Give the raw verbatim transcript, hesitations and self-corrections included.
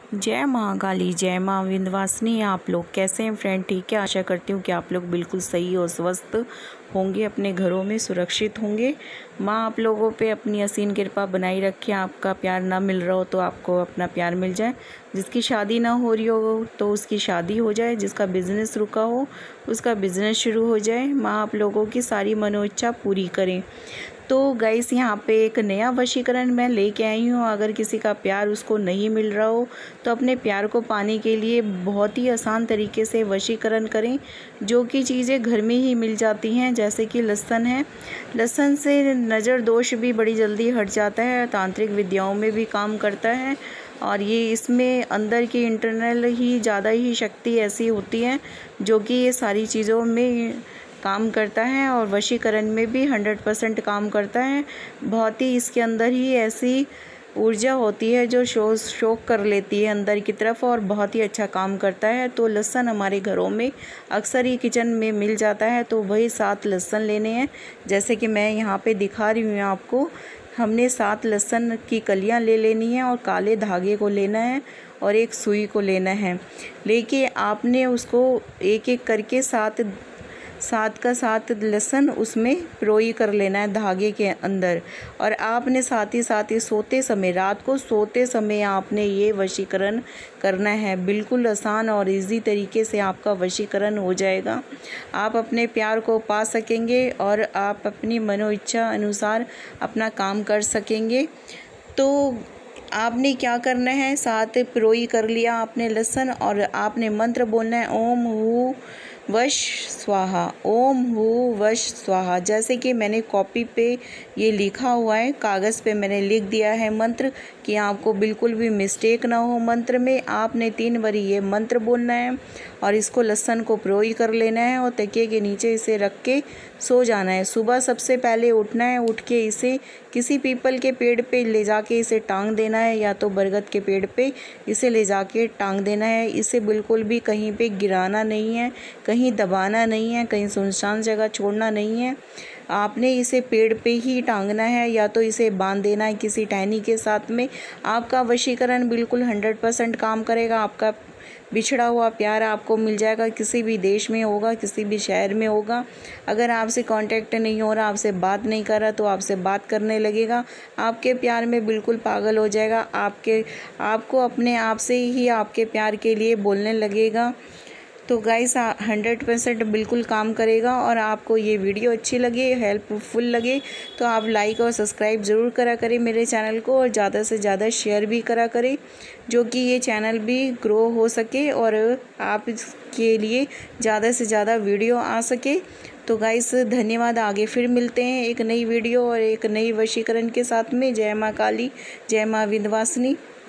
जय महाकाली, जय माँ विंध्यवासिनी। आप लोग कैसे हैं फ्रेंड? ठीक है, आशा करती हूँ कि आप लोग बिल्कुल सही और स्वस्थ होंगे, अपने घरों में सुरक्षित होंगे। माँ आप लोगों पे अपनी असीम कृपा बनाई रखे। आपका प्यार ना मिल रहा हो तो आपको अपना प्यार मिल जाए। जिसकी शादी ना हो रही हो तो उसकी शादी हो जाए। जिसका बिजनेस रुका हो उसका बिजनेस शुरू हो जाए। माँ आप लोगों की सारी मनोइच्छा पूरी करें। तो गाइस, यहाँ पे एक नया वशीकरण मैं लेके आई हूँ। अगर किसी का प्यार उसको नहीं मिल रहा हो तो अपने प्यार को पाने के लिए बहुत ही आसान तरीके से वशीकरण करें, जो कि चीज़ें घर में ही मिल जाती हैं। जैसे कि लहसुन है, लहसुन से नज़र दोष भी बड़ी जल्दी हट जाता है, तांत्रिक विद्याओं में भी काम करता है। और ये इसमें अंदर की इंटरनल ही ज़्यादा ही शक्ति ऐसी होती है जो कि ये सारी चीज़ों में काम करता है और वशीकरण में भी हंड्रेड परसेंट काम करता है। बहुत ही इसके अंदर ही ऐसी ऊर्जा होती है जो शो शोक कर लेती है अंदर की तरफ और बहुत ही अच्छा काम करता है। तो लहसुन हमारे घरों में अक्सर ही किचन में मिल जाता है, तो वही सात लहसुन लेने हैं। जैसे कि मैं यहाँ पे दिखा रही हूँ आपको, हमने सात लहसुन की कलियाँ ले लेनी है और काले धागे को लेना है और एक सुई को लेना है। लेके आपने उसको एक एक करके सात सात का सात लहसुन उसमें पिरोई कर लेना है धागे के अंदर। और आपने साथ ही साथ ही सोते समय, रात को सोते समय आपने ये वशीकरण करना है। बिल्कुल आसान और इजी तरीके से आपका वशीकरण हो जाएगा। आप अपने प्यार को पा सकेंगे और आप अपनी मनोइच्छा अनुसार अपना काम कर सकेंगे। तो आपने क्या करना है, सात पिरोई कर लिया आपने लहसुन और आपने मंत्र बोलना है, ओम हु वश स्वाहा, ओम हु वश स्वाहा। जैसे कि मैंने कॉपी पे ये लिखा हुआ है, कागज़ पे मैंने लिख दिया है मंत्र, कि आपको बिल्कुल भी मिस्टेक ना हो मंत्र में। आपने तीन बारी ये मंत्र बोलना है और इसको लहसुन को पिरोई कर लेना है और तकिए के नीचे इसे रख के सो जाना है। सुबह सबसे पहले उठना है, उठ के इसे किसी पीपल के पेड़ पे ले जाके इसे टांग देना है, या तो बरगद के पेड़ पे इसे ले जाके टांग देना है। इसे बिल्कुल भी कहीं पे गिराना नहीं है, कहीं दबाना नहीं है, कहीं सुनसान जगह छोड़ना नहीं है। आपने इसे पेड़ पे ही टांगना है या तो इसे बांध देना है किसी टहनी के साथ में। आपका वशीकरण बिल्कुल हंड्रेड परसेंट काम करेगा। आपका बिछड़ा हुआ प्यार आपको मिल जाएगा। किसी भी देश में होगा, किसी भी शहर में होगा। अगर आपसे कांटेक्ट नहीं हो रहा, आपसे बात नहीं कर रहा, तो आपसे बात करने लगेगा। आपके प्यार में बिल्कुल पागल हो जाएगा। आपके आपको अपने आप से ही आपके प्यार के लिए बोलने लगेगा। तो गाइस, हंड्रेड परसेंट बिल्कुल काम करेगा। और आपको ये वीडियो अच्छी लगे, हेल्पफुल लगे, तो आप लाइक और सब्सक्राइब ज़रूर करा करें मेरे चैनल को, और ज़्यादा से ज़्यादा शेयर भी करा करें, जो कि ये चैनल भी ग्रो हो सके और आप के लिए ज़्यादा से ज़्यादा वीडियो आ सके। तो गाइस, धन्यवाद। आगे फिर मिलते हैं एक नई वीडियो और एक नई वशीकरण के साथ में। जय माँ काली, जय माँ विंध्यवासिनी।